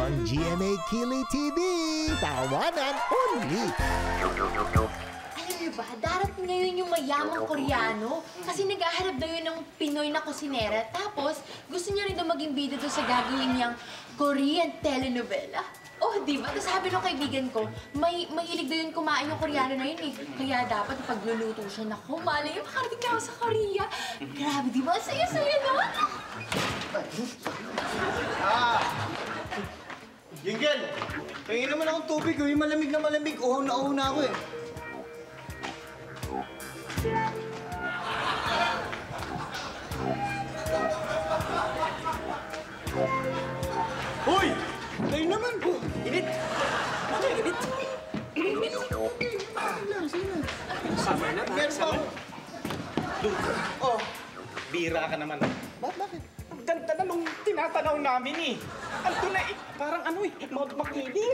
ang GMA Kili TV. Tawanan only. Alam niyo ba, darating ngayon yung mayamang Koreano kasi naghahanap daw yun ng Pinoy na kusinera. Tapos, gusto niya rin daw maging bida doon sa gagawin niyang Korean telenovela. Oh, di ba? Tapos sabi ng kaibigan ko, mahilig daw yun kumain yung Koreano na yun eh. Kaya dapat pagluluto siya, naku, malay yung makarating na ako sa Korea. Grabe, di ba? Saya-saya na. Jingle! Tingin naman akong tubig, yung malamig na malamig. Uhaw na ako eh. Hoy! Kayo naman po! Init! Ano yung init? Init! Summer na ba? Meron pa ako. Luka. Oh. Bira ka naman. Bakit? Ang ganda na nung tinatanaw namin eh. Ando na eh. Parang ano eh. Mount Makiling.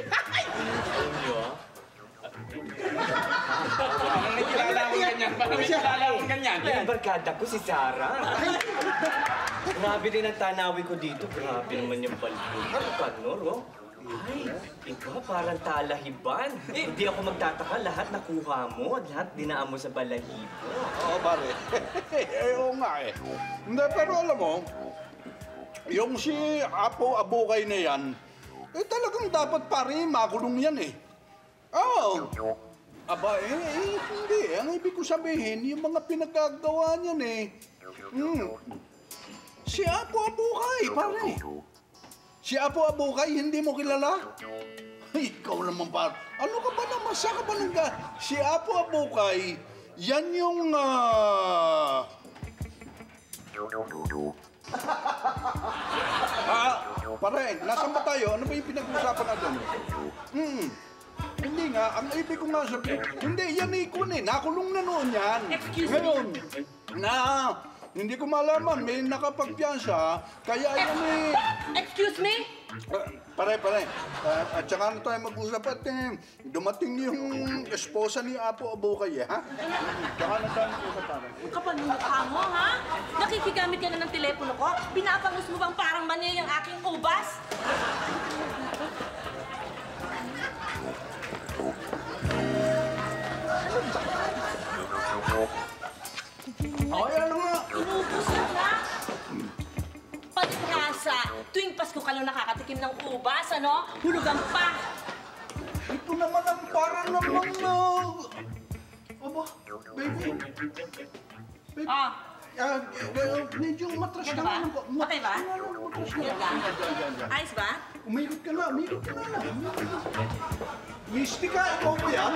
Parang nakilala ko ganyan. Parang nakilala ko ganyan. Yung barkada ko si Sarah. Grabe din ang tanawin ko dito. Grabe naman yung balbon. Ano pa, Nor, oh? Ay, iba parang talahiban. Eh, di ako magtataka. Lahat nakuha mo. Lahat dinaan mo sa balahibo. Oo, pare. Oo nga eh. Hindi, pero alam mo, yung si Apo Abukay na yan, eh talagang dapat pare, makulong yan eh. Oo. Aba, hindi. Ang ibig ko sabihin, yung mga pinagagawa niyan eh. Si Apo Abukay, pare. Si Apo Abukay, hindi mo kilala? Ay, ikaw naman, pare. Ano ka ba naman? Saan ka ba nang si Apo Abukay, yan yung, pare, nasan ba tayo? Ano ba yung pinag-usapan natin? Hindi nga, ang ibig ko nga sabihin, hindi, yan ikon eh, nakulong na noon yan. Ngayon, hindi ko malaman, may nakapagpiyansa, kaya yan eh. Excuse me? Pare. At saka na tayo mag-usap at dumating yung esposa ni Apo Abukay eh, ha? Tsaka na tayo mag-usap, pare. Ang kapal ng mukha mo, ha? Nakikigamit ka na ng telepono ko? Pinapangus mo bang parang mani yung aking ubas? Ay, ano nga? Inubos na na! Palihasa! Tuwing Pasko ka lang nakakatikim ng ubas, ano? Hulugan pa! Ito naman ang parang namang aba, baby. Medyo matras ka Yan na. ba? Okay ba? Matras na. Yan lang. Ayos ba? Umikot ka na. Mistika, ikaw ba yan?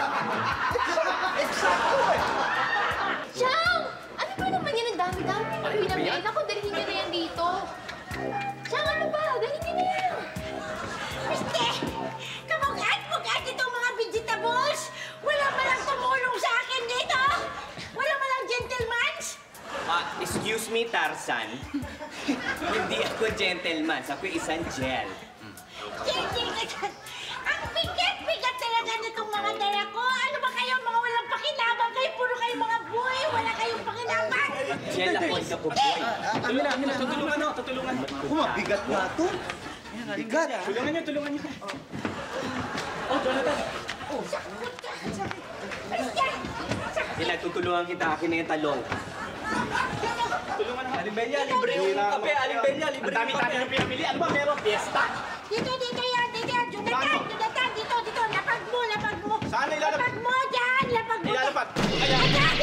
Eksakto eh. Siyang! Ano ba naman yan? Ang dami-dami yung pinamili. Ako, dalhin niyo na yan dito. Siyang, ano ba? Dalhin niyo na yan. Miste! Kamugat itong mga vegetables! Wala malang tumulong sa akin dito! Wala malang gentlemans! Excuse me, Tarzan. Hindi ako gentleman. Ako isang gel. Ang bigat-bigat talaga nitong mga dala ko! Ano ba kayo? Mga walang pakinabang kayo! Puro kayo mga boy! Wala kayong pakinabang! Gel ako sa kuboy. Amina. Tutulungan. Ako, mabigat nga to. Bigat. Tulungan niyo. Oh, Jonathan. Sila, tutulungan kita. Akin na yung talong. Tulungan na. Alimbenya, libre yung kape. Alimbenya, libre Ang dami ng pinamili. Ano ba meron? Fiesta? Dito yan! Jonathan! Dito! Lapag mo! Saan ilalapag? Lapag mo dyan! Lapag mo! Ilalapag. Ayan.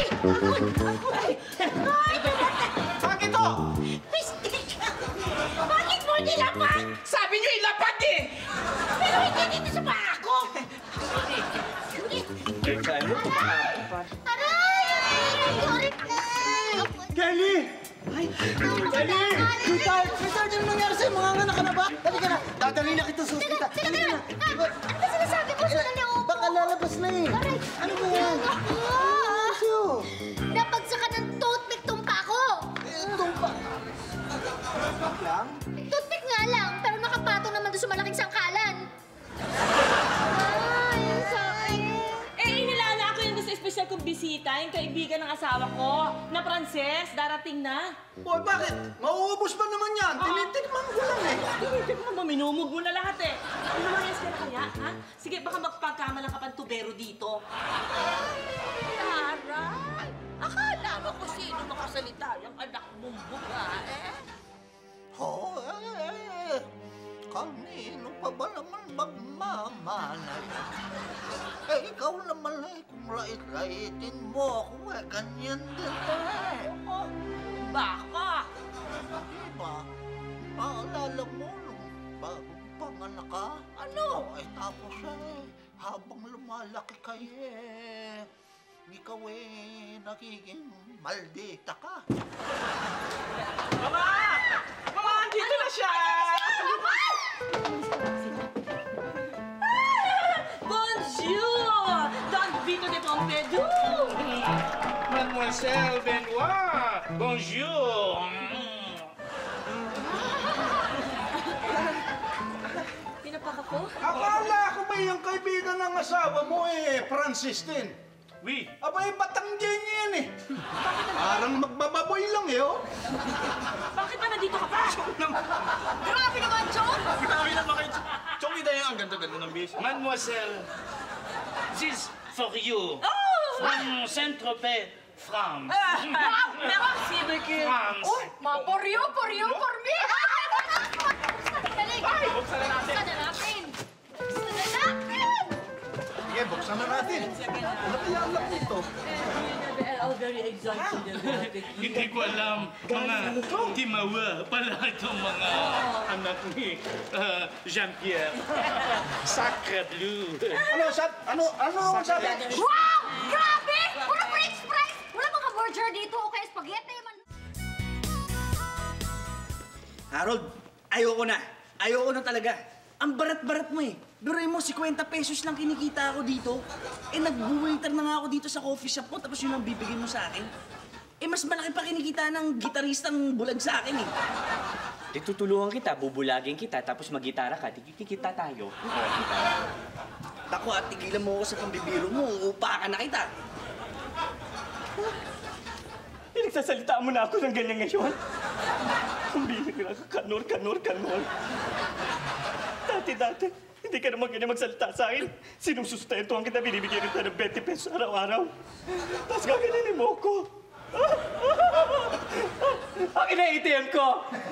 Bakit to? Mistake! Bakit mo nilapag? Sabi niyo ilapag eh! Pero hindi dito sa paa ko! Saan mo? Aray! Galit na! Kelly! Sweetheart, ano nangyari sa'yo? Mga anak ka na ba? Halika na, dadali na kita sa ospital. Halika na. Ano ba sinasabi ko sa loob? Baka lalabas na eh. Aray! Ano ba yan? Ano sa'yo? Napagsakan ng toothpick tumpa ko! Tumpa. Lang? Toothpick nga lang, pero nakapatong naman doon sa malaking sangkalan. Ay, ang sakit. Eh, inilala ko yun sa espesyal kong bisita, yung kaibigan ng asawa ko, na Pranses, darating na. Boy, bakit? Mauubos ba naman yan? Tinitikman ko lang eh. Tingnan mo, minumog mo na lahat eh. Ano lumayas ka na kaya, ha? Sige, baka magpagkamalang ka pang tubero dito. Taray! Akala mo kung sino makasalita yung anak mong babae? Oo, kanino pa ba naman magmamalay? Ikaw naman kung lait-laitin mo ako, ganyan din Oh, baka! Diba? Maalala mo nung bagong panganak ka? Ano? Tapos habang lumalaki kayo ikaw nagiging maldita ka. Mama! Mama, andito na siya! Bonjour! Don Vito de Pompidou! Mademoiselle Benoit! Bonjour! Pinapak ako? Akala ko ba yung kaibigan ng asawa mo Francis din? Oui. Abay, Batanggen yan Parang magbababoy lang Bakit ba nandito ka pa? Grabe naman, Chong! Grabe naman kayo. Chong, ang ganda-ganda ng bis. Mademoiselle, this for you. From Saint-Tropez, France. Merci beaucoup. France. Ma, for you, for me! Dali! Buksan na natin. Buksan na natin! Sige, buksan na natin. Ano kaya ang laki nito? Very excited about it. Hindi ko alam, mga timawa pala itong mga anak ni Jean-Pierre. Sacre bleu. Ano sabi? Wow! Grabe! Puro French fries! Wala mga burger dito o kaya spaghetti man. Harold, ayoko na. Ayoko na talaga. Ang barat-barat mo Biruin mo, 50 pesos lang kinikita ako dito. Nag-waiter na nga ako dito sa coffee shop mo, tapos yun ang bibigyan mo sa akin. Mas malaki pa kinikita ng gitaristang bulag sa akin Tutulungan kita, bubulagin kita, tapos mag-gitara ka, kikita tayo. Tako at tigilan mo ako sa pambibiro mo, uupa ka na kita. Pinagsasalita mo na ako ng ganyan ngayon. Ang bihira ka, kanor. Dati, hindi ka naman ganyan magsalita sa akin. Sinusustentuhan kita, binibigyan kita ng 20 pesos araw-araw. Tapos gaganinin mo ako. Akin na ATM ko!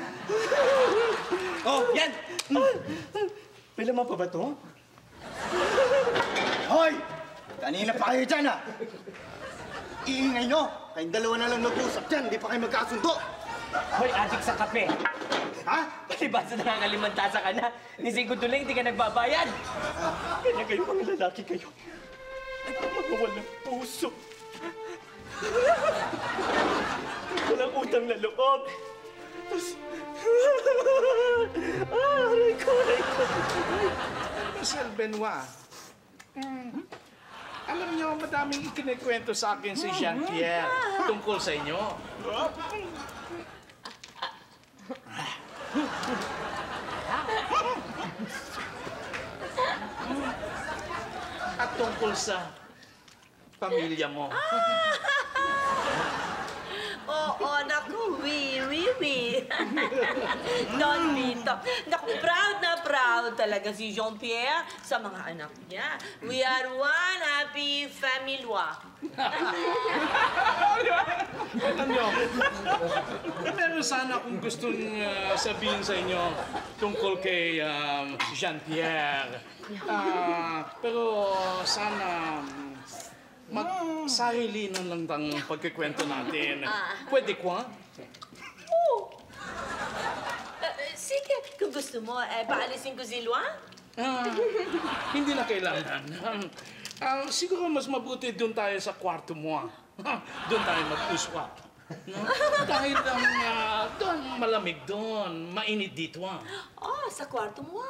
Oh, yan! May laman pa ba to? Hoy! Kanina pa kayo dyan, Iingay nyo! Kayong dalawa na lang nag-usap dyan, di pa kayo magkasundo! Hoy, adik sa kape. Ha? Palibasa nakakalimantasa ka na. Ni Sigo Duling, hindi ka nagbabayad. Kanya kayo, mga lalaki kayo. Mga walang puso. Walang utang na loob. Tapos... aray ko. Mademoiselle Benoit, alam niyo, madaming ikinikwento sa akin si Jean-Pierre tungkol sa inyo. At tungkol sa pamilya mo. Oo, naku, oui. Don Vito. Naku, proud na proud talaga si Jean-Pierre sa mga anak niya. We are one happy family. Alam niyo, meron sana akong gustong sabihin sa inyo tungkol kay Jean-Pierre. Pero sana magsarili na lang ang pagkikwento natin. Pwede ko, Sige, kung gusto mo, paalisin ko si Luan. Hindi na kailangan. Siguro mas mabuti doon tayo sa kwarto mo. Doon tayo mag-uswap. Dahil doon malamig doon, mainit dito. Sa kwarto mo.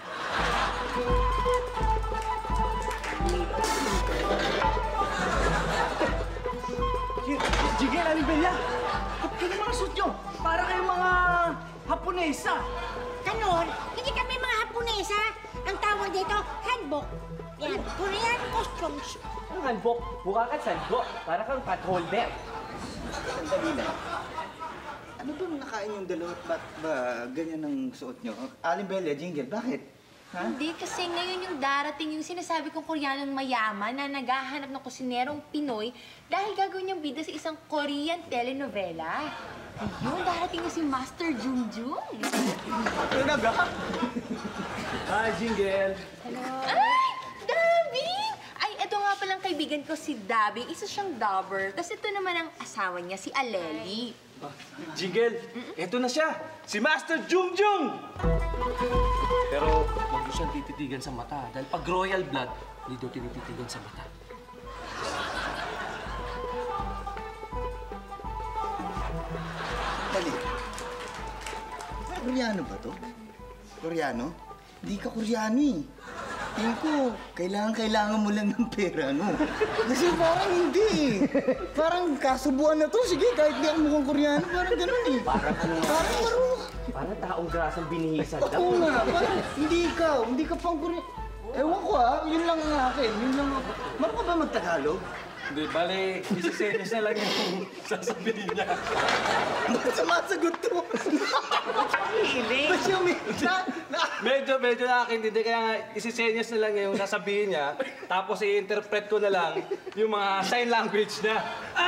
Jigel, Aling Bella! Ba't kayo mga suit nyo? Para kayong mga Haponesa. Ganon, hindi kami mga Haponesa. Ang tawag dito, hanbok. Yan, Korean costumes. Ang hanbok, mukha ka sandbo. Para kang pot holder. Sandali na. Ano bang nakain yung dalawa at ba't ba ganyan ang suot nyo? Aling Bella, Jingle, bakit? Ha? Hindi, kasi ngayon yung darating yung sinasabi kong Koreanong mayaman na naghahanap ng kusinerong Pinoy dahil gagawin niyang bida sa isang Korean telenovela. Ayun, darating yung si Master Junjun. Talaga? Hi, Jingle. Hello. Ay! Dabing! Ay, eto nga palang kaibigan ko si Dabing. Isa siyang dubber. Tapos ito naman ang asawa niya, si Aleli. Jingle, eto na siya. Si Master Jungjung! Pero huwag mo siyang tititigan sa mata. Dahil pag royal blood, hindi daw tinititigan sa mata. Dali. Koreano ba to? Koreano? Hindi ka Koreano eh. Tingin ko, kailangan mo lang ng pera, no? Kasi parang hindi eh. Parang kasubuan na to. Sige, kahit di ako mukhang Koreano, parang ganun eh. Parang ano nga? Parang marunong. Parang taong grasang binihisan daw. Oo nga, parang hindi ka pang Koreano. Ewan ko yun lang ang akin, yun lang ako. Marunong ka ba mag-Tagalog? Hindi, bale, isisenyos na lang yung sasabihin niya. Ba't sumasagot to? Hiling! Ba't yung Medyo nakakintindi, kaya nga isisenyos na lang yung sasabihin niya, tapos i-interpret ko na lang yung mga sign language niya.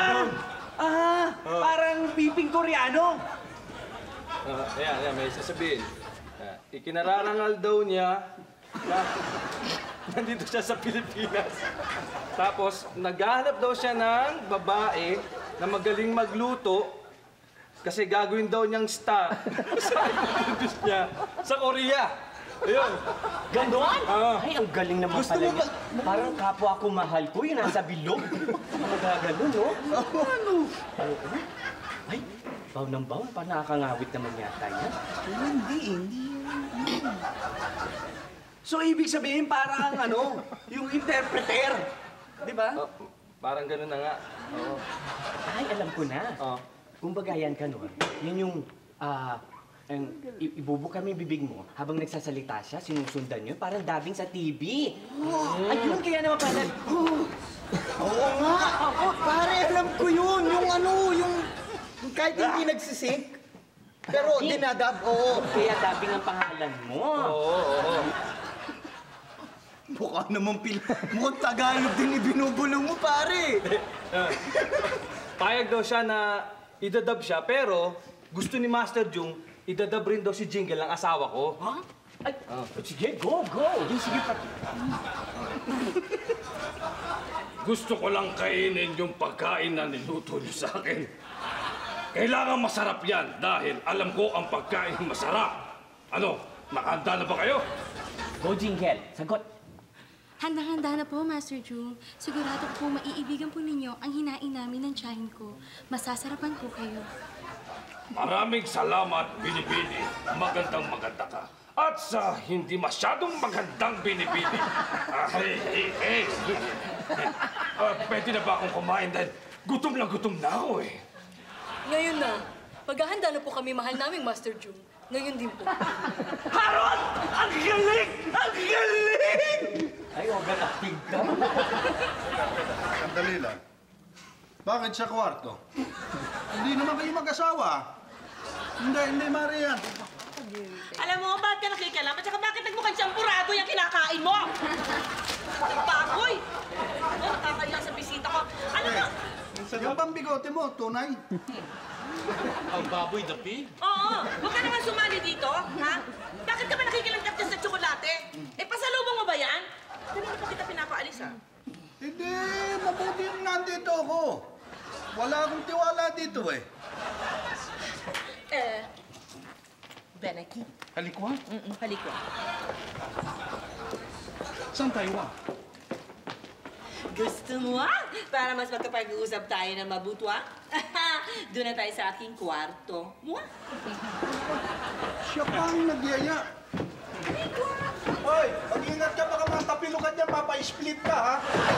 Parang piping Koreano! Ayan, may sasabihin. Ikinararangal daw niya na nandito siya sa Pilipinas. Tapos, naghahanap daw siya ng babae na magaling magluto kasi gagawin daw niyang star sa introduce niya sa Korea. Ayun. Ganon? Ah. Ay, ang galing naman Gusto pala mo niya. Parang kapwa ko mahal ko, yung nasa bilog. Magaganon, no? Ano? Ay, baw ng baw. Parang nakakangawit naman yata yan. Hindi. So, ibig sabihin parang yung interpreter. Di ba? Parang gano'n na nga. Oo. Ay, alam ko na. Oh. Kumbaga yan ka nun. Yun yung, ibubuka mo yung bibig mo habang nagsasalita siya, sinusundan nyo, parang dubbing sa TV. Ayun, kaya naman pala. Oo nga. Pare, alam ko yun. Yung kahit hindi nagsisink. Pero dinadab, oo. Kaya dubbing ang pangalan mo. Oo. Mukha namang mukhang Tagalog din ibinubulong mo, pare. Payag daw siya na idadab siya, pero gusto ni Master Jung, idadab rin daw si Jingle ang asawa ko. Ha? Ay, sige, go! Sige, Gusto ko lang kainin yung pagkain na niluto niyo sa akin. Kailangan masarap yan dahil alam ko ang pagkain masarap. Ano, nakahanda na ba kayo? Go, Jingle. Sagot. Handang-handa na po, Master Jung. Sigurado ko po maiibigan po ninyo ang hinain namin ng tiyahin ko. Masasarapan po kayo. Maraming salamat, Binibini. Maganda ka. At sa hindi masyadong magandang Binibini. Pwede na ba akong kumain dahil gutom na ako eh. Ngayon na. Maghahanda na po kami, mahal naming Master Jung. Ngayon din po. Haron! Ang galing! Ay, overacting ka. Sandali lang. Bakit sa kwarto? Hindi naman kayo mag-asawa. Hindi, Marian. Alam mo, bakit ka nakikialam? At saka bakit nagmukhang champurado yung kinakain mo? Baboy! Nakakailang sa bisita ko. Alam mo, Yung pambigote mo, tunay. Ang baboy the pig? oo, huwag ka naman sumali dito, ha? Bakit ka ba nakikilanggap dyan sa tsokolate? Pasalubong mo ba yan? Hindi na pa kita pinapaalis, ha? Hindi, mabuti yung nandito ako. Wala akong tiwala dito eh. Benaki. Halikwa? Halikwa. Saan tayo? Gusto mo, para mas magkapag-uusap tayo ng mabutwa? Doon na tayo sa aking kwarto. Mua? Siya pa ang nagyaya. Hoy, mag-ingat ka, baka matapilukan niya, papa-split ka, ha?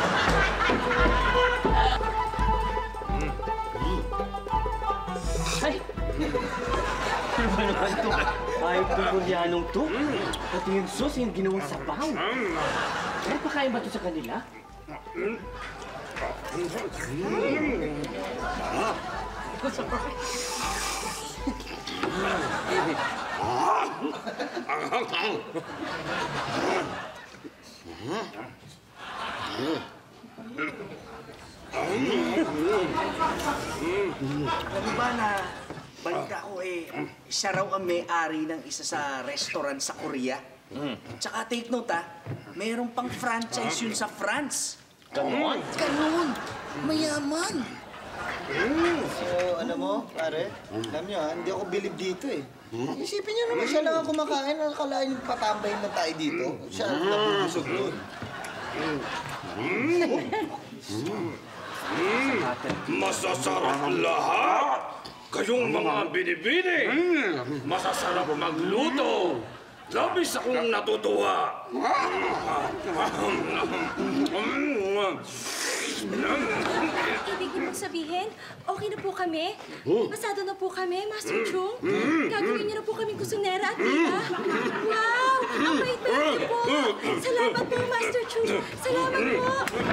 Ay! Ano ba naman ito? Ayaw itong Koreanong to. Pati yung sauce, yung ginawang sabaw. Ay, pakain ba ito sa kanila? Alam mo ba na balita ko isa raw ang may-ari ng isa sa restaurant sa Korea. Tsaka take note mayroong pang franchise yun sa France. Ganon? Ganon! Mayaman! So, alam mo, pare, alam nyo hindi ako bilib dito Isipin nyo naman, siya lang ang kumakain, nakakalain patambayin na tayo dito. Siya ang nabubusog doon. Masasarap lahat! Kayong mga binibini! Masasarap magluto! Labis akong natutuwa! Ibig mo sabihin, okay na po kami? Masado na po kami, Master Chung? Gagawin niyo na po kami kusinera at tita? Wow! Ang bait-bait niyo po! Salamat po, Master Chung! Salamat po!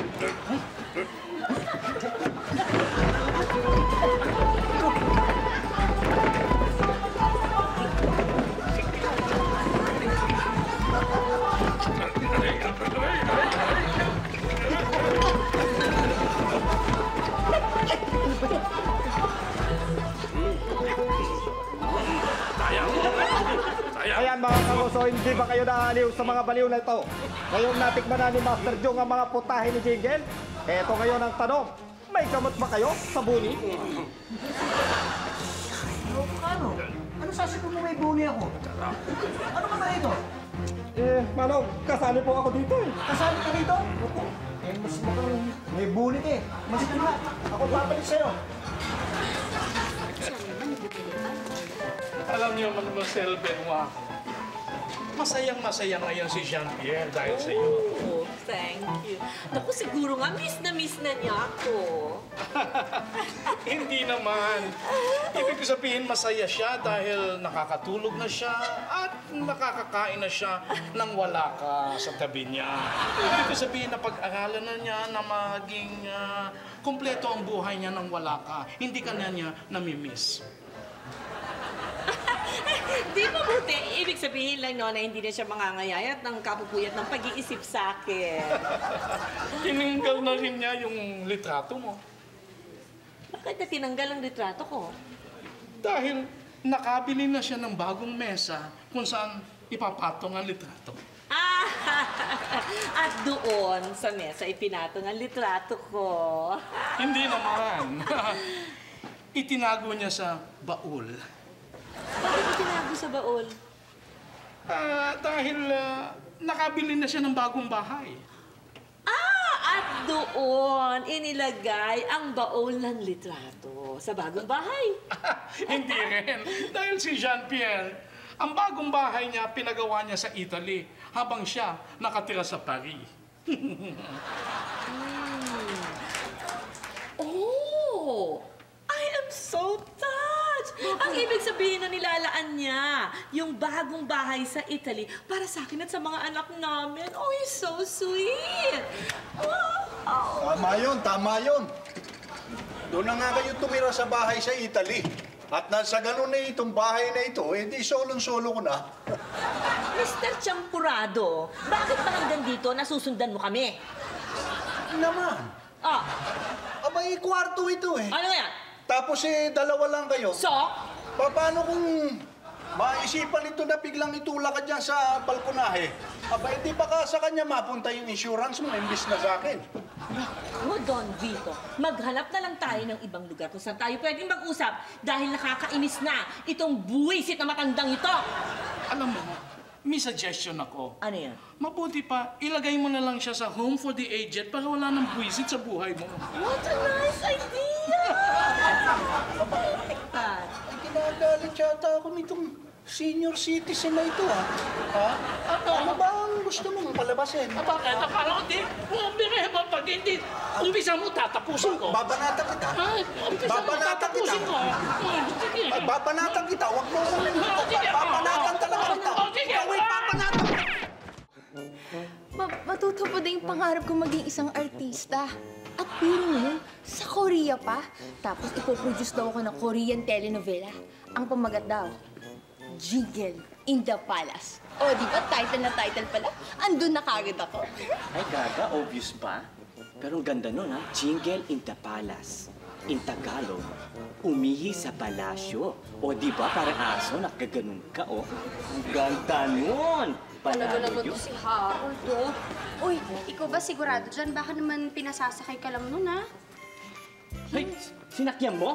Ayan mga karoso, hindi ba kayo naaliw sa mga baliw na ito? Ngayong natikman na ni Master Jung ang mga putahe ni Jingle, eto ngayon ang tanong, may gamot ba kayo sa buni? Ano? Ano sasabihin mo may buni ako? Ano ba ito? Manong, kasali po ako dito Kasali ka dito? Opo. Mas mukhang may buni Mas ka na. Ako babalik sa'yo. Alam niyo, Mademoiselle Benoit, masayang-masaya ngayon si Jean-Pierre dahil sa iyo. Oh, thank you. Naku, siguro nga miss na niya ako. Hindi naman. Ibig ko sabihin, masaya siya dahil nakakatulog na siya at nakakakain na siya nang wala ka sa tabi niya. Ibig ko sabihin na pag-aralan na niya na maging kumpleto ang buhay niya nang wala ka. Hindi ka na niya namimiss. Di mabuti. Ibig sabihin lang no, na hindi na siya mangangayayat ng kapupuyat ng pag-iisip sa akin. Tinanggal na rin niya yung litrato mo. Bakit na tinanggal ang litrato ko? Dahil nakabili na siya ng bagong mesa kung saan ipapatong ang litrato. At doon sa mesa ipinatong ang litrato ko. Hindi naman. Itinago niya sa baul. Bakit itinago sa baul? Dahil nakabili na siya ng bagong bahay. At doon inilagay ang baul ng litrato sa bagong bahay. Hindi rin. Dahil si Jean-Pierre, ang bagong bahay niya pinagawa niya sa Italy habang siya nakatira sa Paris. Oh! I am so touched! Ang ibig sabihin na nilalaan niya, yung bagong bahay sa Italy para sa akin at sa mga anak namin. Oh, he's so sweet! Oh. Tama yun. Doon na nga kayo tumira sa bahay sa Italy. At nasa ganun na itong bahay na ito, di solong-solo ko na. Mr. Champurado, bakit ba hanggang dito nasusundan mo kami? Naman. Abay, kwarto ito Ano yan? Tapos dalawa lang kayo. So? Paano kung maisipan ito na biglang itulak ka dyan sa balkonahe? Abay, di baka sa kanya mapunta yung insurance mo imbis na sa akin. Naku, Don Vito, maghanap na lang tayo ng ibang lugar kung saan tayo pwedeng mag-usap dahil nakakainis na itong buwisit na matandang ito. Alam mo, may suggestion ako. Ano yan? Mabuti pa, ilagay mo na lang siya sa home for the aged para wala nang buwisit sa buhay mo. What a nice idea! I like that. Ay, kinagalit yata ako nitong senior citizen na ito, Ano ba ang gusto mong palabasin? Bakit? Akala ko di, umbirin mo pag hindi, umpisa mo, tatapusin ko. Babanatan kita. Babanatan kita. Babanatan kita. Huwag mo babanatan talaga kita. Ikaw ay babanatan kita. Matutupad yung pangarap ko maging isang artista. At puro mo, sa Korea pa. Tapos ipoproduce daw ako ng Korean telenovela. Ang pamagat daw, Jingle in the Palace. O, di ba? Title na title pala. Andun na kagad ako. Ay, gaga, obvious pa. Pero ang ganda nun, ha? Jingle in the Palace. In Tagalog, umihi sa palasyo. O, di ba? Parang aso, nakaganon ka, oh. Ang ganda nun! Talaga naman yun. to si Harold, oh. Uy, ikaw ba sigurado dyan? Baka naman pinasasakay ka lang nun, ha? Ay, sinakyan mo?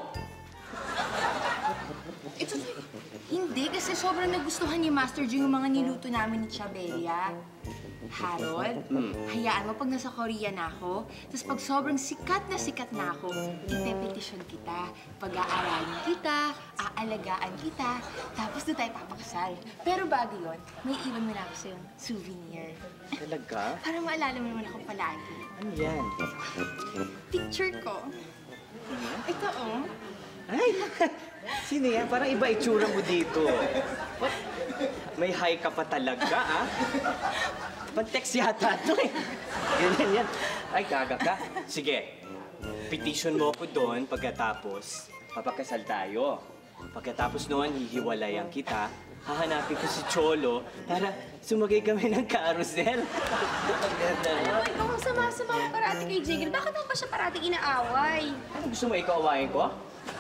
Hindi, kasi sobrang nagustuhan ni Master Jung yung mga niluto namin ni Chabella. Harold, hayaan mo pag nasa Korea na ako, tapos pag sobrang sikat na ako, ipepetisyon kita, pag-aaralin kita, aalagaan kita, tapos doon tayo papakasal. Pero bago yun, may iwan mo na ako sa yung souvenir. Talaga? Para maalala mo naman ako palagi. Ano yan? Picture ko. Ito, oh. Ay, sino yan? Parang iba itsura mo dito. What? May high ka pa talaga, ah? Pan-text yata ito eh. Ganyan yan. Ay, gaga ka. Sige, petition mo ko doon pagkatapos papakasal tayo. Pagkatapos noon, hihiwalayan kita. Hahanapin ko si Cholo para sumagay kami ng carousel. Ikaw ang sama-sama mo parati kay Jingle. Bakit mo ba siya parating inaaway? Ano gusto mo ikaw awayin ko?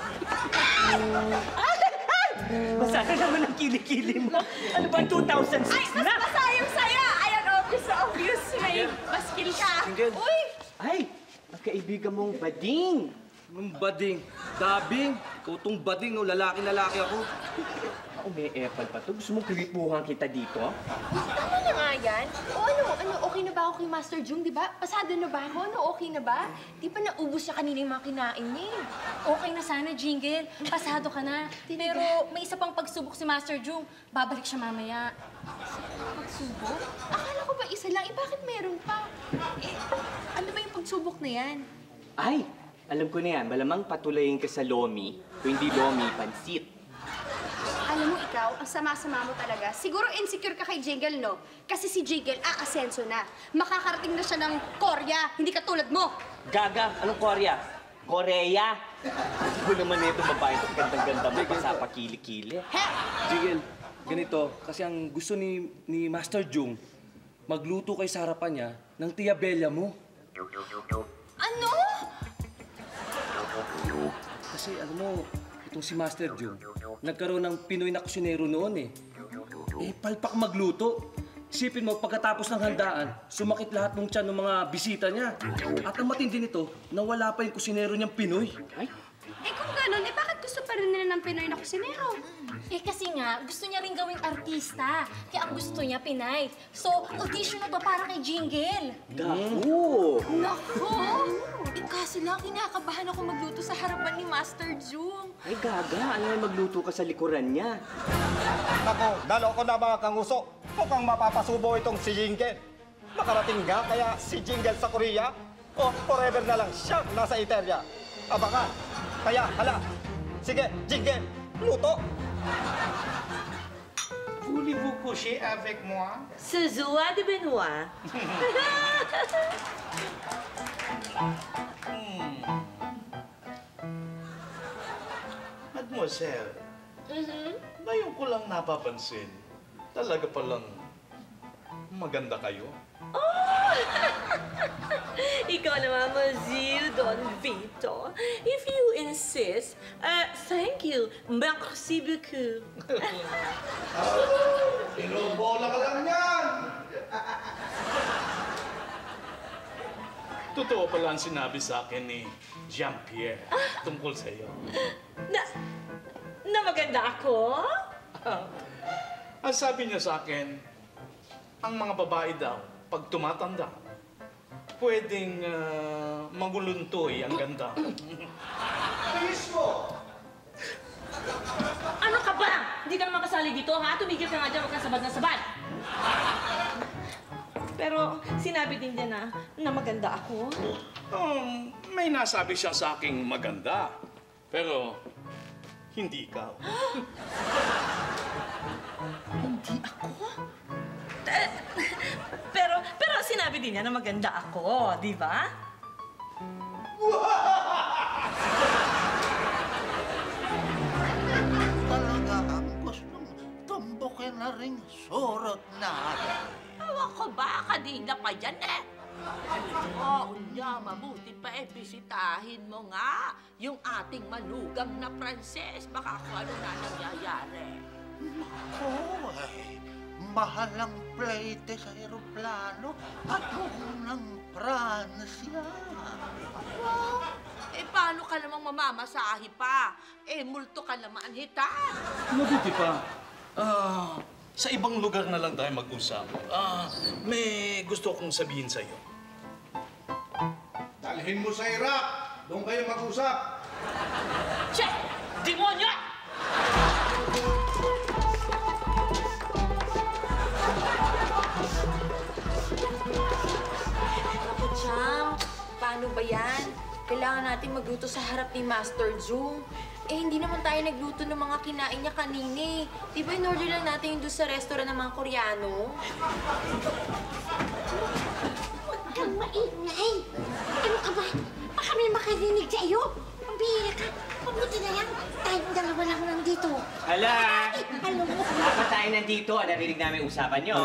Basa na naman ang kilikili mo. Ano ba, 2006 na? Mas masayang saya! Ayan, obvious. May baskil ka. Uy! Ay, magkaibigan mong bading. Anong bading? Dabing? Ikaw tong bading, no? Lalaki ako. Ako may epal pa to. Gusto mong kripuhan kita dito? Tama na nga yan. O ano, okay na ba ako kay Master Jung, di ba? Pasado na ba ako? Ano, okay na ba? Di pa naubos siya kanina yung mga kinain niya eh. Okay na sana, Jingle. Pasado ka na. Pero may isa pang pagsubok si Master Jung. Babalik siya mamaya. Pagsubok? Akala ko ba isa lang? Eh, bakit meron pa? Eh, ano ba yung pagsubok na yan? Ay, alam ko na yan. Malamang patulayin ka sa Lomi. Kung hindi Lomi, pansit. Alam mo, ikaw, ang sama-sama mo talaga. Siguro insecure ka kay Jingle, no? Kasi si Jingle, aasenso na. Makakarating na siya ng Korea, hindi katulad mo. Gaga, anong Korea? Korea? Ako naman ito, babae ito. Gandang-ganda mo, basta pa kili-kili. Jigel, ganito. Kasi ang gusto ni Master Jung, magluto kay sa harapan niya ng tiyabella mo. Ano? Kasi alam mo, itong si Master Jung, nagkaroon ng Pinoy na kusinero noon eh. Eh, palpak magluto. Isipin mo, pagkatapos ng handaan, sumakit lahat ng tiyan ng mga bisita niya. At ang matindi nito, nawala pa yung kusinero niyang Pinoy. Ay, Eh kung ganun, eh bakit gusto pa rin nila ng Pinoy na kusinero? Eh kasi nga, gusto niya rin gawing artista. Kaya ang gusto niya, Pinay. So, audition na to para kay Jingle. gago! Naku! Eh kaso lang, kinakabahan ako magluto sa harapan ni Master Jung. Ay, gaga, ano yung magluto ka sa likuran niya? Ako, dalo ko na mga kanguso. Mukhang mapapasubo itong si Jingle. Makarating nga kaya si Jingle sa Korea? O forever na lang siya nasa Italia? Abangan. Kaya, hala. Sige, Jingle, luto. Voulez-vous coucher avec moi? Ce joie de Benoit. Mademoiselle, ngayon ko lang napapansin. Talaga palang maganda kayo. Ikaw naman, Monsieur Don Vito. If you insist, thank you. Merci beaucoup. Inubola ka lang yan! Totoo pala ang sinabi sa akin ni Jean-Pierre tungkol sa iyo. Na maganda ako? Ang sabi niya sa akin, ang mga babae daw, pag tumatanda, pwedeng maguluntoy ang ganda. Mismo! Ano ka ba? Hindi ka naman kasali dito, ha? Tumigil ka nga dyan, huwag kang sabad na sabad. Pero sinabi din niya na maganda ako. May nasabi siya sa aking maganda. Pero, hindi ikaw. Hindi ako? Pero sinabi din niya na maganda ako, di ba? Talaga ang gusto mo. ring surot natin. Ewan ko ba, kanina pa yan eh. Oo niya, mabuti pa bisitahin mo nga yung ating manugang na Pranses. Baka kung ano na nangyayari. Naku, mahal ang plate sa aeroplano at ng Pransya. Paano ka namang mamamasahe pa? Multo ka naman, hitan. Mabuti pa. Sa ibang lugar na lang tayo mag-usap. May gusto kong sabihin sa'yo. Dalhin mo sa Iraq. Doon kayo mag-usap. Che! Demonyo! Naku, Chang. Paano ba yan? Kailangan natin magluto sa harap ni Master Jung. Hindi naman tayo nagluto ng mga kinain niya kanina. Di ba in-order lang natin yung doon sa restaurant ng mga Koreano? Huwag kang maingay. Ano ka ba? Baka may makarinig sa iyo. Pambihira ka. Mabuti na lang. Tayong dalawa lang nandito. Hala! Alam mo. Dapat tayo nandito. Narinig namin usapan nyo.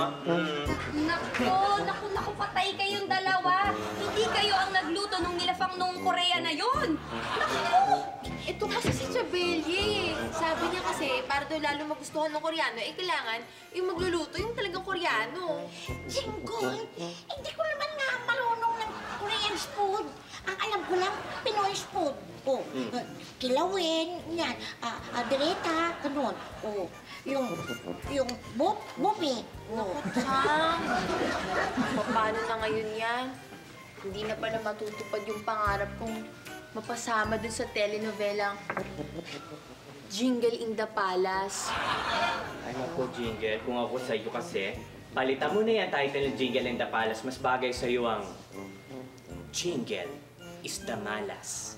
Naku, patay kayong dalawa. Hindi kayo ang nagluto nung nilafang nung Korea na yun. Naku! Ito kasi si Chabelye. Sabi niya kasi, para daw lalo magustuhan ng Koreano, kailangan yung magluluto yung talagang Koreano. Jinggoy, hindi ko naman nga marunong ng Korean food. Ang alam ko lang, Pinoy food. Kilawin, yan, adereta, ganun. Yung bopi. Chang, paano na ngayon yan? Hindi na pala matutupad yung pangarap kong mapasama dun sa telenovelang Jingle in the Palace. Ay naku, Jingle. Kung ako sa'yo kasi, palitan mo na yan title ng Jingle in the Palace. Mas bagay sa'yo ang Jingle is the Malas.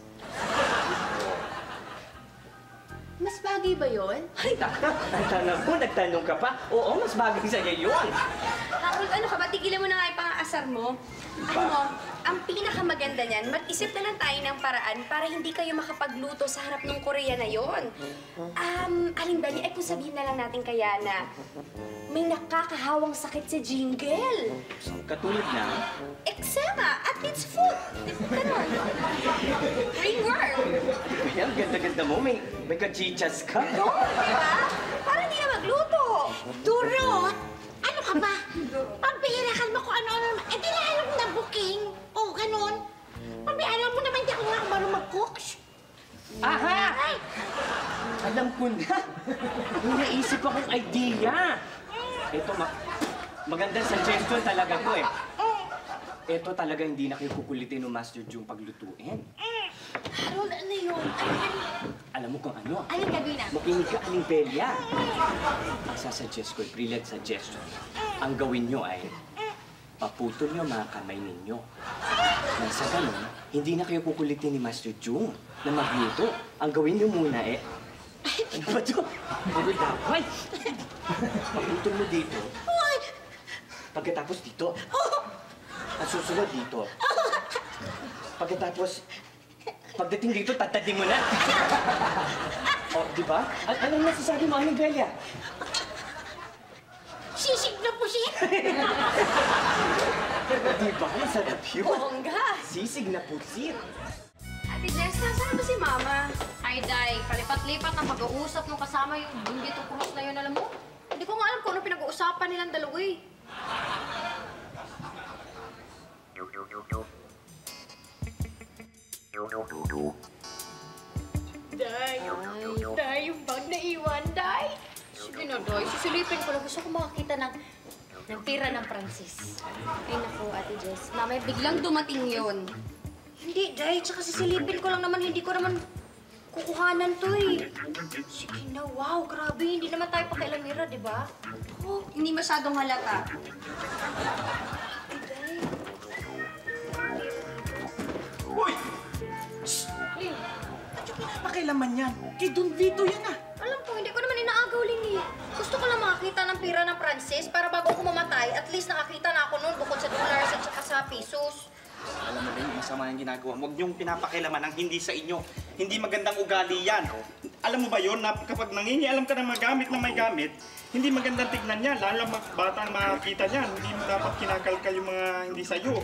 Mas bagay ba yun? Ay, nagtanong mo, nagtanong ka pa? Oo, mas bagay sa'yo yun. Harold, ano ka ba? Tigilan mo na nga yung pang-aasar mo. Ano mo, ang pinakamaganda niyan, mag-isip na lang tayo ng paraan para hindi kayo makapagluto sa harap ng Korea na yon. Aling Benny, kung sabihin na lang natin kaya na may nakakahawang sakit si Jingle. Katulad na? Eksema at its food. Ganon. Ringworm. Kaya, ganda-ganda mo. May kachichas ka. No, diba? Para hindi na magluto. Durot! Ano ka ba? Pambihirakan mo kung ano-ano. Di na alam na booking. O, ganun. Alam mo naman di ako nga marunong mag-cooks. Aha! Ay! Alam ko na. May naisip akong idea. Ito, magandang suggestion talaga to eh. Ito talaga hindi na kayo kukulitin ng Master Jung paglutuin. Harold, ano yun? Alam mo kung ano? Anong gagawin na? Makinig ka, Aling Belia. Ang sasuggest ko, brilliant suggestion. Ang gawin nyo ay paputol nyo mga kamay ninyo. Nang sa ganun, hindi na kayo kukulitin ni Master Jung na magluto. Ang gawin nyo muna eh, ano ba ito? Bawal daway. Paputol mo dito. Pagkatapos dito. Ang susunod dito. Pagkatapos, pagdating dito, tatadin mo na. O, di ba? Anong nasasabi mo, Aling Belia? Sisig na po siya. Di ba? Masarap yun. Bongga! Sisig na pusit. Ate Jess, nasaan ba si Mama? Ay, Day, palipat-lipat ang pag-uusap nung kasama yung Bundito Cruz na yun, alam mo? Hindi ko nga alam kung ano pinag-uusapan nilang dalawa eh. Day, yung bag na iwan, Day. Sige na, Day. Sisilipin ko lang. Gusto ko makakita ng pira ng Francis. Ay naku, Ate Jess. Mamaya biglang dumating yun. Hindi, Day. Tsaka sisilipin ko lang naman. Hindi ko naman kukuhanan to eh. Sige na, wow. Grabe. Hindi naman tayo pakialamira, di ba? Oh, hindi masyadong halata. Uy! Shhh! Ba't yung pinapakailaman yan? Kay Don Vito yan ah! Alam ko, hindi ko naman inaagaw, Lini. Gusto ko lang makakita ng pira ng Francis para bago ako mamatay, at least nakakita na ako noon bukod sa dollars at saka sa pesos. Alam mo rin, masama yung ginagawa. Huwag niyong pinapakilaman ang hindi sa inyo. Hindi magandang ugali yan. Alam mo ba yun, na kapag nangingialam ka ng magamit na may gamit, hindi magandang tignan niya. Lalo mga batang makakita niyan. Hindi mo dapat kinakalkal yung mga hindi sa'yo.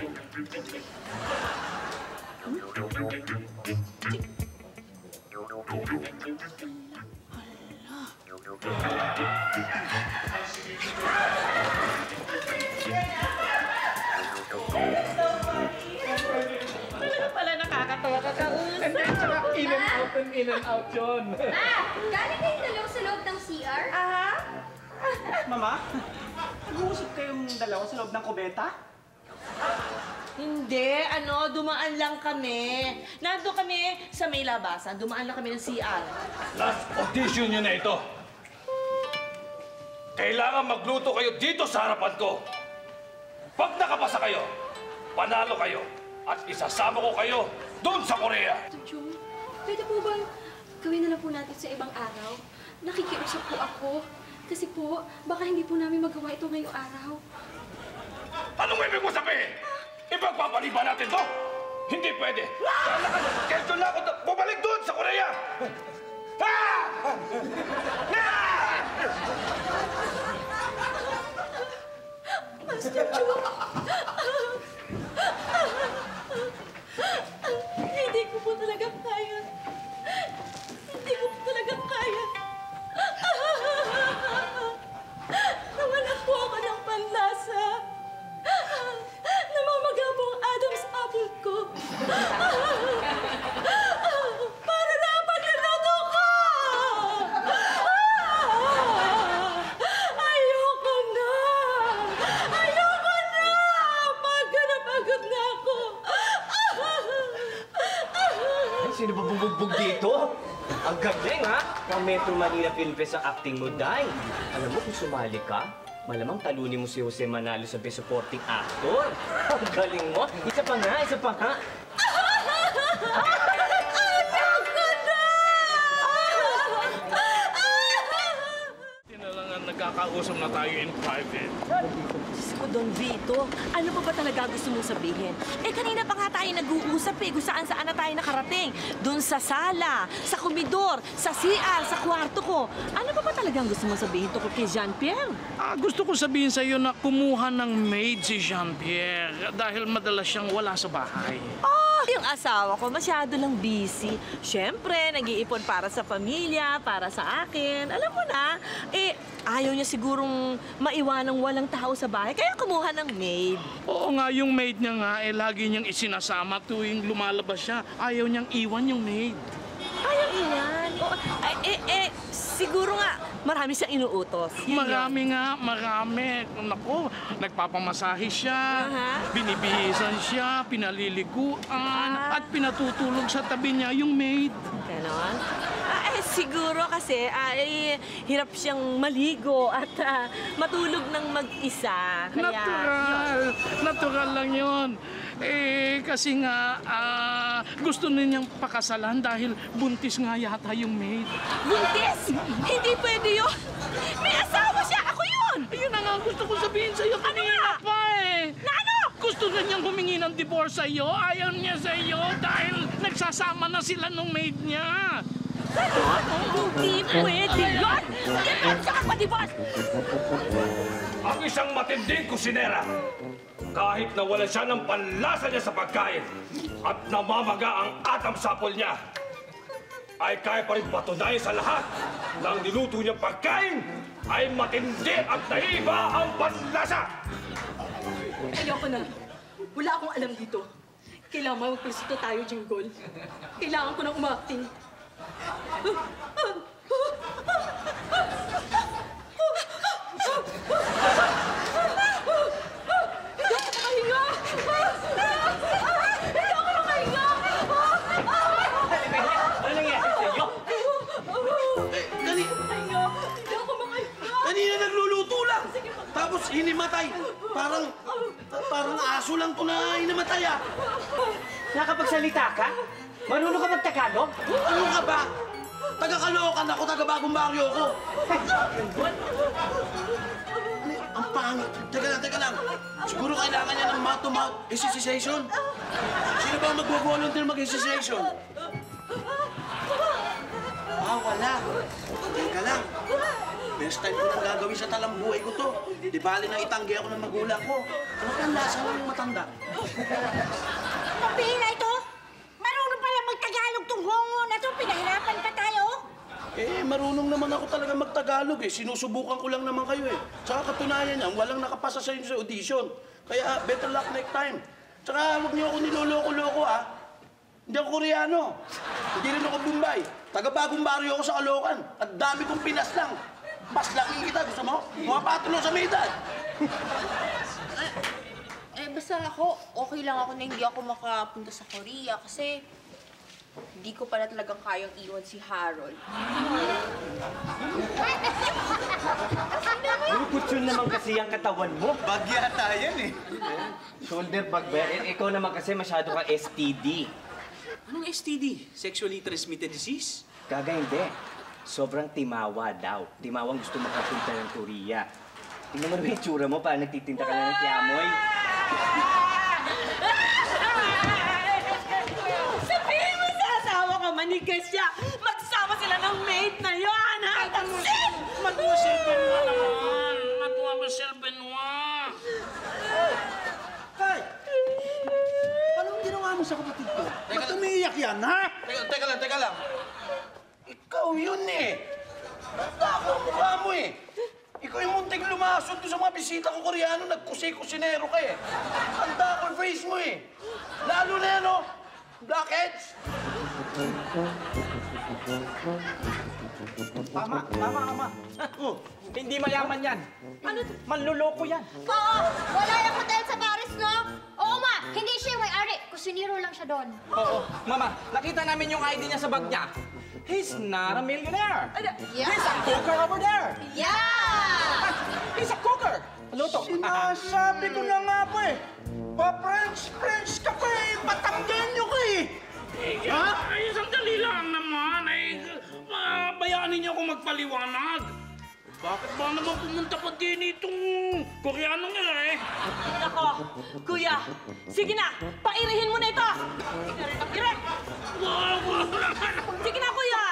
Pala nakakatawa ka kausap. In and out yun. Galing kayong dalawa sa loob ng CR? Aha. Mama, nag-uusap kayong dalawa sa loob ng kubeta? Hindi, dumaan lang kami. Nando kami sa may labasan, dumaan lang kami ng CR. Last audition nyo na ito. Kailangan magluto kayo dito sa harapan ko. Pag nakapasa kayo, panalo kayo. At isasama ko kayo doon sa Korea. Tito Chong, pwede po bang gawin na lang po natin sa ibang araw? Nakikiusap po ako. Kasi po, baka hindi po namin magawa ito ngayong araw. Anong ibig mo sabihin? Ipagpapaliban ba natin to? Hindi pwede. Kaya na ako bumalik doon sa Korea. Master Chong! Hindi ko po talaga kaya. Hindi ko po talaga kaya. Nawalan po ako ng panlasa. Namamaga po ang Adam's apple ko. Para na pagkanoto ko! Ayoko na! Ayoko na! Pagod na pagod na ako! Sino ba bumugbog dito? Ang galing, ha? Ang Metro Manila Film Fest ang acting mo, Day. Alam mo, kung sumali ka, malamang talunin mo si Jose Manalo sa Best Supporting Actor. Ang galing mo. Isa pa nga, isa pa nga. Nagkakausap na tayo in private. Diyos ko, Don Vito, ano pa ba talaga gusto mong sabihin? Kanina pa nga tayo nag-uusap kung saan-saan na tayo nakarating. Doon sa sala, sa komedor, sa CR, sa kwarto ko. Ano pa ba talagang gusto mong sabihin tungkol kay Jean-Pierre? Gusto ko sabihin sa iyo na kumuha ng maid si Jean-Pierre dahil madalas siyang wala sa bahay. Yung asawa ko masyado lang busy. Siyempre, nag-iipon para sa pamilya, para sa akin. Alam mo na, ayaw niya sigurong maiwanang walang tao sa bahay, kaya kumuha ng maid. Oo nga, yung maid niya nga, lagi niyang isinasama tuwing lumalabas siya. Ayaw niyang iwan yung maid. Ayaw iwan? Siguro nga, marami siyang inuutos. Marami nga, marami. Naku, nagpapamasahe siya, binibihisan siya, pinaliliguan, at pinatutulog sa tabi niya yung maid. Ganon? Siguro kasi hirap siyang maligo at matulog ng mag-isa. Kaya, Natural lang yun. Kasi nga, gusto niyang pakasalan dahil buntis nga yata yung maid. Buntis? Hindi pwede yun! May asawa siya! Ako yun! Ayun na nga gusto ko sabihin sa'yo kanina pa Na ano? Gusto na niyang humingi ng divorce sa'yo. Ayaw niya sa'yo dahil nagsasama na sila nung maid niya. Hindi pwede yun! Hindi pwede siya kapag-divorce! Ang isang matinding kusinera, kahit nawala siya ng panlasa niya sa pagkain at namamaga ang atam-sapol niya, ay kaya pa rin patunayan sa lahat na ang niluto niyang pagkain ay matindi at naiba ang panlasa! Ayoko na. Wala akong alam dito. Kailangan magpresito tayo, Jinggol. Kailangan ko nang umacting. Kanina nagluluto lang. Tapos hinimatay. Parang aso lang to na hinimatay ah. Nakapagsalita ka? Marunong ka mag-Tagalog? Ano ka ba? Taga-Caloocan ako, taga-Bagong Baryo ko. Ang pangit. Teka lang. Siguro kailangan niya ng mouth-to-mouth resuscitation. Sino ba ang mag-volunteer mag-association? Wala. Teka lang. Best time ko nang gagawin sa talambuhay ko to. Di bali na itanggi ako ng magulang ko. Ano kang lasa ng matanda? Pambihira ito! Marunong pala mag-Tagalog tong hongo na to. Pinahirapan pa tayo. Marunong naman ako talaga mag-Tagalog eh. Sinusubukan ko lang naman kayo eh. Tsaka katunayan niyan, walang nakapasa sa inyo sa audition. Kaya better luck next time. Tsaka huwag niyo ako niloloko-loko ah. Hindi ako Koreano. Hindi rin ako Bombay. Taga-bagong baryo ako sa Caloocan. At dami kong Pinas lang. Mas laki kita. Gusto mo? Mga patulo sa medad. Basta ako, okay lang ako na hindi ako makapunta sa Korea kasi hindi ko pala talagang kayang iwan si Harold. Luputsun naman kasi ang katawan mo. Bag yata yan eh. Shoulder bag ba? Ikaw naman kasi masyado kang STD. Anong STD? Sexually transmitted disease? Gaga hindi. Sobrang timawa daw. Timawang gusto makapunta ng Korea. Tingnan mo naman yung tsura mo, parang nagtitinta ka na ng kiamoy. Sabihin mo sa asawa ko, manigas siya. Magsama sila ng maid na yun, ha? Taksin! Mademoiselle Benoit naman! Mademoiselle Benoit! Kay! Anong ginawa mo sa kapatid ko? Ba't umiiyak yan, ha? Teka lang. Ikaw yun eh. Basta ako ang mukha mo eh. Ikaw yung munting lumasod doon sa mga bisita ko Koreano, nagkusi-kusinero ka eh. Ang dark face mo eh. Lalo na yan, oh. Blackheads. Tama. Hindi mayaman yan. Ano to? Manluloko yan. Oo, wala yung hotel sa Paris, no? Oo, ma, hindi siya yung may-ari. Kusiniro lang siya doon. Oo, Mama, nakita namin yung ID niya sa bag niya. He's not a millionaire. Yeah. He's a cooker over there. Yeah! He's a cooker. Luto. Sinasabi ko na nga po eh. Pa-French ka pa eh. Patanggenyo ka eh. Ay, sandali lang naman. Bayaanin niyo ako magpaliwanag. Bakit ba naman pumunta pa din itong Koreano nga eh? Nako, kuya, sige na, pairihin mo na ito. Direk! Sige na, kuya.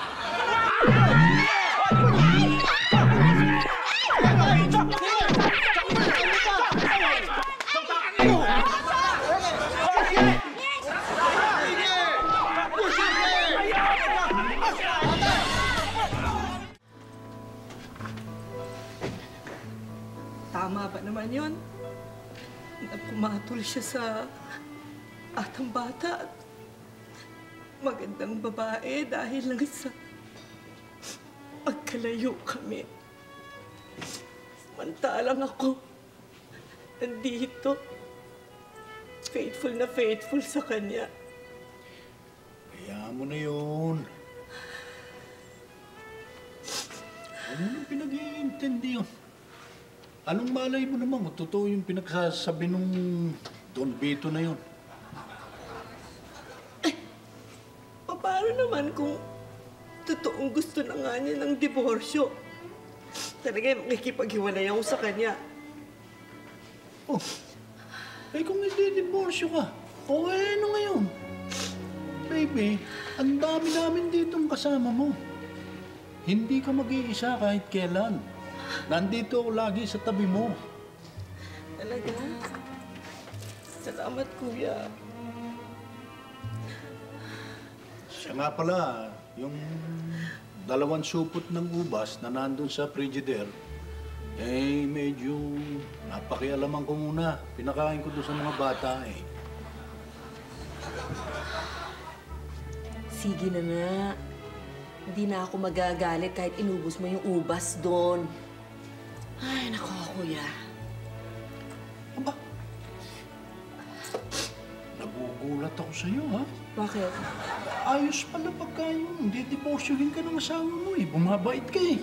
Tama ba naman yun? Na pumatol siya sa atang bata at magandang babae dahil lang sa magkalayo kami. Samantalang ako nandito, faithful sa kanya. Kaya mo na yun. Ano nang pinag-iintindi yun? Anong malay mo naman? Totoo yung pinagsasabi nung Don Vito na yun. Paano naman kung totoong gusto na nga niya ng diborsyo? Talaga makikipaghiwalay ako sa kanya. Oh, kung hindi diborsyo ka, ano ngayon? Baby, ang dami namin ditong kasama mo. Hindi ka mag-iisa kahit kailan. Nandito ako lagi sa tabi mo. Talaga? Salamat, kuya. Siya nga pala, yung 2 supot ng ubas na nandun sa frigidaire, medyo napakialaman ko muna. Pinakain ko doon sa mga bata eh. Sige na nga. Hindi na ako magagalit kahit inubos mo yung ubas doon. Ay, nako, kuya. Aba, nagugulat ako sa'yo, ha? Bakit? Ayos pala pagka yun. Didiborsyohin ka ng asawa mo eh. Bumabait ka eh.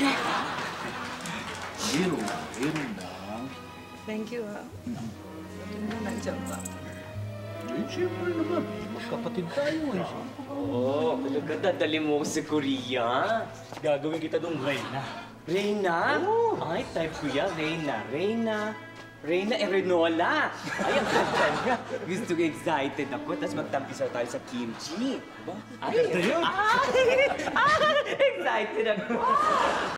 Hero lang. Thank you, ha. Hindi mo nandiyan pa. Siyempre naman, magkapatid tayo eh. Oo, kung dadali mo ako sa Korea, gagawin kita doon Reyna. Reyna? Oo. Ay, type ko yan. Reyna. Reyna Erenola. Ay, ang ganda niya. Gusto ko excited ako. Tapos magtampisaw tayo sa kimchi. Ba? Ay, excited ako.